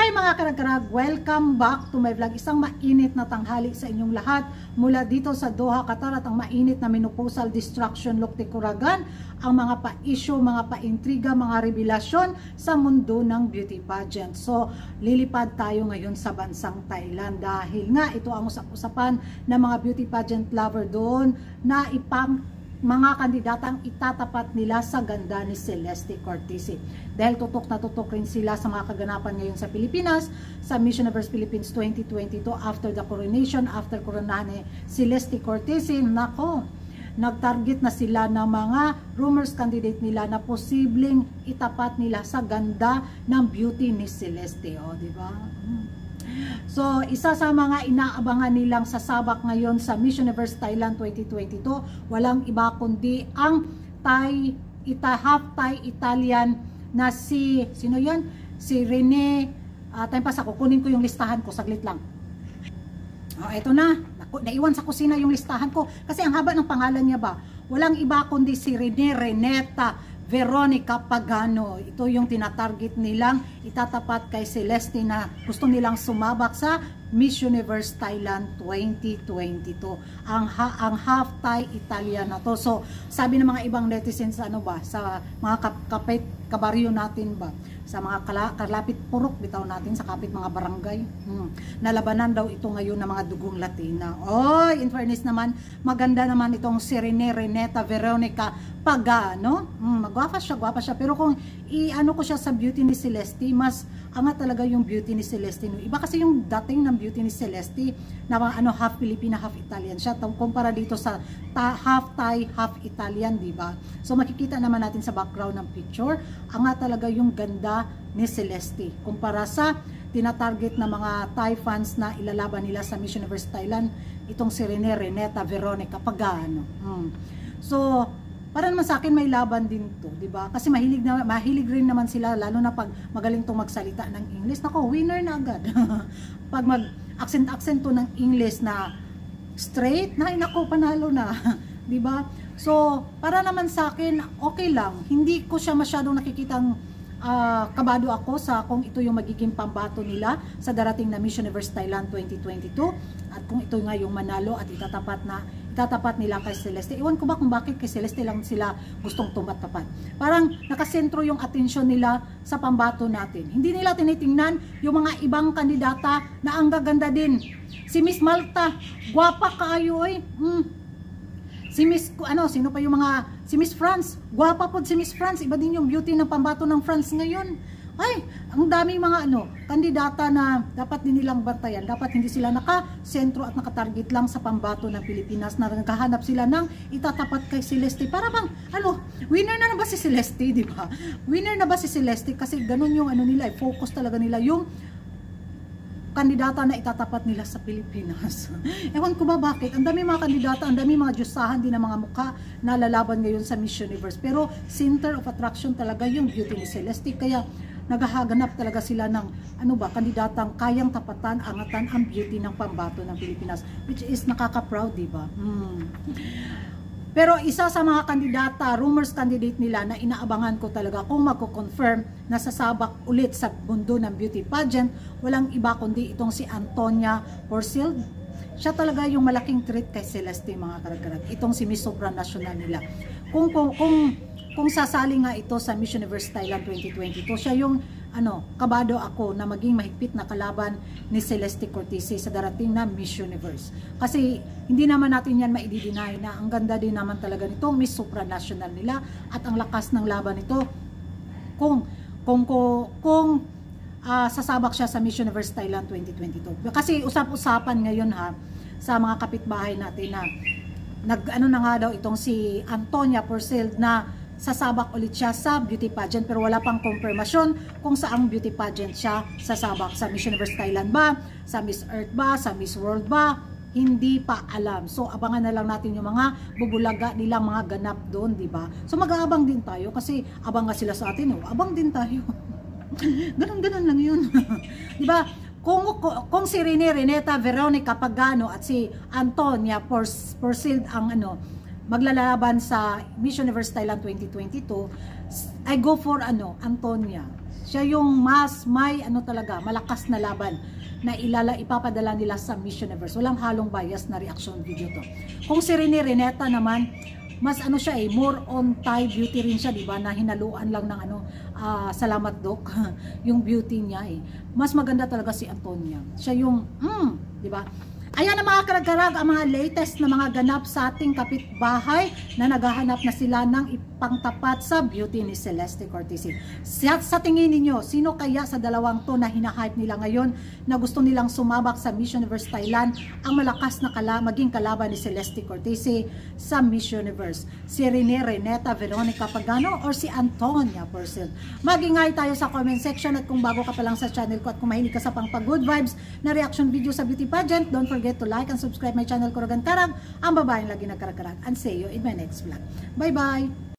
Hi mga karag-karag! Welcome back to my vlog. Isang mainit na tanghali sa inyong lahat mula dito sa Doha, Qatar, at ang mainit na menopausal destruction luktikuragan, ang mga pa-issue, mga pa-intriga, mga revelasyon sa mundo ng beauty pageant. So, lilipad tayo ngayon sa bansang Thailand dahil nga ito ang usap-usapan ng mga beauty pageant lover doon na mga kandidatang itatapat nila sa ganda ni Celeste Cortese. Dahil tutok na tutok rin sila sa mga kaganapan ngayon sa Pilipinas, sa Miss Universe Philippines 2022 after the coronation, after koronahan ni Celeste Cortese. Nako, nag-target na sila ng mga rumors candidate nila na posibleng itapat nila sa ganda ng beauty ni Celeste. O, diba? So, isa sa mga inaabangan nilang sasabak ngayon sa Miss Universe Thailand 2022, walang iba kundi ang half Thai Italian na sino yun? Si Rene, time pass ako, kunin ko yung listahan ko, saglit lang. Eto na, naiwan sa kusina yung listahan ko, kasi ang haba ng pangalan niya ba? Walang iba kundi si Reneta Veronica Pagano. Ito yung tinatarget nilang itatapat kay Celeste na gusto nilang sumabak sa Miss Universe Thailand 2022. Ang half Thai Italian na to. So, sabi ng mga ibang netizens, ano ba, sa mga kabaryo natin ba, sa mga kalapit purok bitaw natin, sa kapit mga barangay, nalabanan daw ito ngayon ng mga dugong Latina. In fairness naman, maganda naman itong si Reneta Veronica Pagano. Gwapa siya, pero kung i-ano ko siya sa beauty ni Celeste, mas angat talaga yung beauty ni Celeste. Iba kasi yung dating ng beauty ni Celeste na half Filipina, half Italian siya, kumpara dito sa half Thai, half Italian, diba? So makikita naman natin sa background ng picture, angat talaga yung ganda ni Celeste kumpara sa tinatarget na mga Thai fans na ilalaban nila sa Miss Universe Thailand, itong si Reneta Veronica Pagano. So, para naman sa akin may laban din to, di ba? Kasi mahilig rin naman sila, lalo na pag magaling tong magsalita ng English. Nako, winner na agad. Pag mag-accent to ng English na straight, nako, panalo na. Di ba? So, para naman sa akin, okay lang. Hindi ko siya masyadong nakikitang kabado ako sa kung ito yung magiging pambato nila sa darating na Miss Universe Thailand 2022 at kung ito nga yung manalo at itatapat nila kay Celeste. Iwan ko ba kung bakit kay Celeste lang sila gustong tumatapat. Parang nakasentro yung atensyon nila sa pambato natin. Hindi nila tinitingnan yung mga ibang kandidata na ang gaganda din. Si Miss Malta, gwapa kaayo oy. Si Miss, sino pa yung si Miss France, gwapa po si Miss France, iba din yung beauty ng pambato ng France ngayon. Ay, ang daming mga kandidata na dapat din nilang bantayan, dapat hindi sila nakasentro at nakatarget lang sa pambato ng Pilipinas na naghahanap sila ng itatapat kay Celeste. Para bang, winner na ba si Celeste, di ba? Winner na ba si Celeste? Kasi ganun yung nila, focus talaga nila yung kandidata na itatapat nila sa Pilipinas. Ewan ko ba bakit? Ang dami mga kandidata, ang dami mga diyosahan din ng mga mukha na lalaban ngayon sa Miss Universe. Pero center of attraction talaga yung beauty ni Celeste. Kaya naghahaganap talaga sila ng kandidatang kayang tapatan, angatan ang beauty ng pambato ng Pilipinas. Which is nakaka-proud, diba? Pero isa sa mga kandidata, rumors candidate nila na inaabangan ko talaga kung magko-confirm na sasabak ulit sa mundo ng beauty pageant, walang iba kundi itong si Antonia Porcel. Siya talaga yung malaking treat kay Celeste, mga karag-karag. Itong si Miss Supranational nila. Kung sasali nga ito sa Miss Universe Thailand 2022, siya yung kabado ako na maging mahigpit na kalaban ni Celeste Cortese sa darating na Miss Universe. Kasi hindi naman natin yan maididinay na ang ganda din naman talaga nito Miss Supranational nila at ang lakas ng laban nito kung sasabak siya sa Miss Universe Thailand 2022. Kasi usap-usapan ngayon sa mga kapitbahay natin na na nga daw itong si Antonia Porcel na sasabak ulit siya sa beauty pageant, pero wala pang konfirmasyon kung saang beauty pageant siya sasabak, sa Miss Universe Thailand ba, sa Miss Earth ba, sa Miss World ba, hindi pa alam. So abangan na lang natin yung mga bubulaga nilang mga ganap doon, di ba? So mag-aabang din tayo kasi abang nga sila sa atin, abang din tayo. Ganun lang yun. Di ba? Kung si Reneta Veronica Pagano at si Antonia Porcel ang maglalaban sa Miss Universe Thailand 2022, I go for Antonia. Siya yung mas may ano talaga, malakas na laban na ipapadala nila sa Miss Universe. Walang halong bias na reaction video to. Kung si Rene Reneta naman, mas ano siya more on Thai beauty rin siya, di ba? Na hinaluan lang ng salamat Doc, yung beauty niya Mas maganda talaga si Antonia. Siya yung, di ba? Ayan ang mga karag-karag, ang mga latest na mga ganap sa ating kapitbahay na naghahanap na sila ng ipangtapat sa beauty ni Celeste Cortese. Sa tingin ninyo, sino kaya sa dalawang to na hinahype nila ngayon na gusto nilang sumabak sa Miss Universe Thailand ang malakas na maging kalaban ni Celeste Cortese sa Miss Universe? Si Rene Reneta Veronica Pagano or si Antonia Porcel? Mag-ingay tayo sa comment section at kung bago ka pa lang sa channel ko at kung mahilig ka sa pang good vibes na reaction video sa beauty pageant, don't forget to like and subscribe my channel Kuragan Karag, ang babaeng lagi nagkarag-karag. And see you in my next vlog. Bye bye!